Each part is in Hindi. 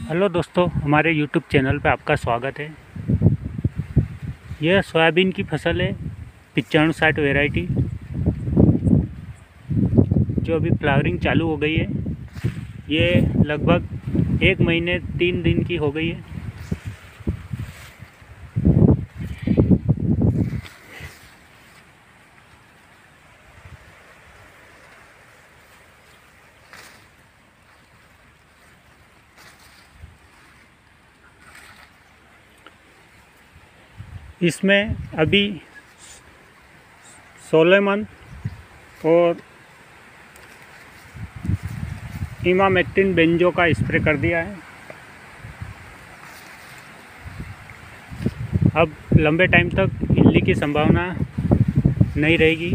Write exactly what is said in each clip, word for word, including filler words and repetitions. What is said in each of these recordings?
हेलो दोस्तों, हमारे यूट्यूब चैनल पे आपका स्वागत है। यह सोयाबीन की फसल है पचानवे साठ वेराइटी, जो अभी फ्लावरिंग चालू हो गई है। ये लगभग एक महीने तीन दिन की हो गई है। इसमें अभी सोलेमन और इमामेक्टिन बेंजो का स्प्रे कर दिया है। अब लंबे टाइम तक इल्ली की संभावना नहीं रहेगी।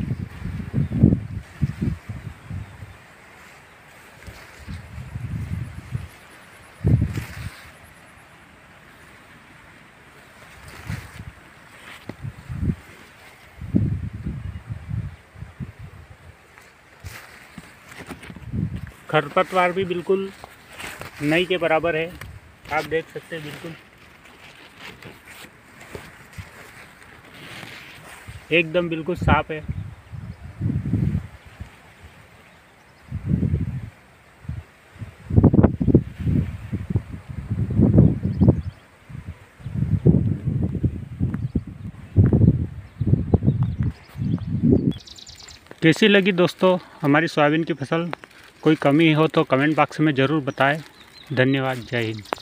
खरपतवार भी बिल्कुल नई के बराबर है, आप देख सकते हैं। बिल्कुल एकदम बिल्कुल साफ है। कैसी लगी दोस्तों हमारी सोयाबीन की फसल? कोई कमी हो तो कमेंट बॉक्स में ज़रूर बताएं। धन्यवाद। जय हिंद।